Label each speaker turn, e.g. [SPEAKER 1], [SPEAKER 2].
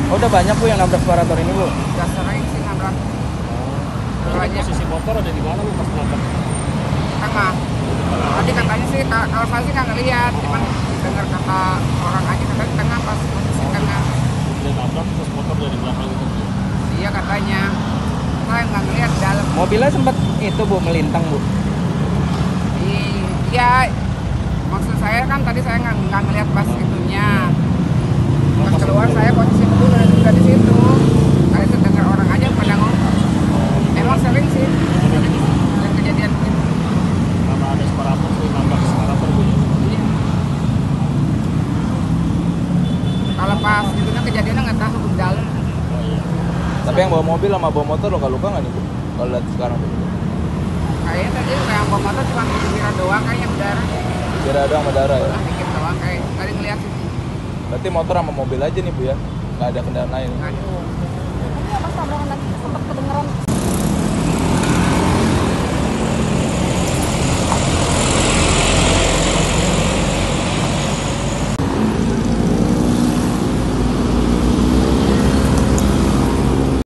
[SPEAKER 1] Oh, udah banyak Bu yang nabrak separator ini Bu?
[SPEAKER 2] Udah sering sih nabrak. Banyak.
[SPEAKER 3] Posisi motor ada di mana Bu pas nabrak?
[SPEAKER 2] Tengah. Tadi katanya sih, kalau saya sih nggak ngeliat, cuman dengar kata orang aja katanya tengah, pas posisi tengah.
[SPEAKER 3] Dia nabrak terus motor dari belakang itu.
[SPEAKER 2] Iya katanya. Saya nggak ngeliat dalam.
[SPEAKER 1] Mobilnya sempat itu Bu, melintang Bu?
[SPEAKER 2] Iya. Maksud saya kan tadi saya nggak ngeliat pas itunya. Pas keluar saya posisi mobil udah di situ. Tadi itu dengar orang aja pada ngomong. Emang sering sih ada kejadian begitu.
[SPEAKER 3] Karena ada separator tuh nabrak separator Bu.
[SPEAKER 2] Iya. Kalau pas itu kan kejadiannya nggak tahu di dalam.
[SPEAKER 3] Oh iya.
[SPEAKER 1] Tapi yang bawa mobil sama bawa motor luka-luka nggak nih Bu? Kalau lihat sekarang Bu?
[SPEAKER 2] Kayaknya tadi yang bawa motor cuma kira doang kayaknya berdarah.
[SPEAKER 1] Kira doang berdarah ya?
[SPEAKER 2] Dikit doang kayak tadi ngeliat sih.
[SPEAKER 1] Berarti motor sama mobil aja nih Bu ya? Nggak ada kendaraan lain?
[SPEAKER 2] Nggak ada.
[SPEAKER 4] Tapi ya pas tabrakan tadi sempat kedengeran